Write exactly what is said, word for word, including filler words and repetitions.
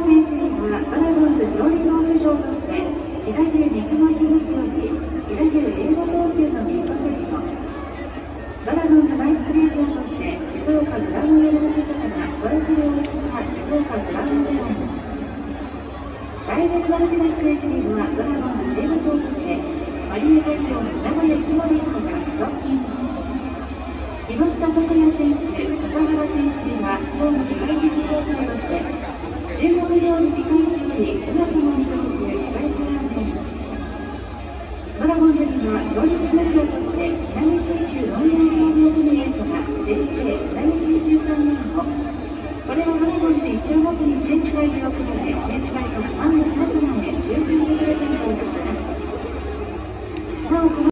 選手にはドラゴンズ勝利投手賞として飛騨牛肉巻き餅より飛騨牛英語投球のミートセット、ドラゴンズバイスクリーチャーとして静岡グランメダル支所からトロフィーを落ちた静岡グランメダル、ダイレクトマルティナス選手にはドラゴンズセーブ賞としてマリエ海峡の名古屋ひまりから賞金、木下拓也選手、笠原選手には今日の世界的賞賞として中国料理世界一より皆様に届く大事な点、ドラゴンズには勝率目標として南信州農業工業組合から全米南信州さんねんご、これはドラゴンズ一生ごとに選手会議を組んで選手会からファンの皆様へ抽選でプレゼントいたします。なお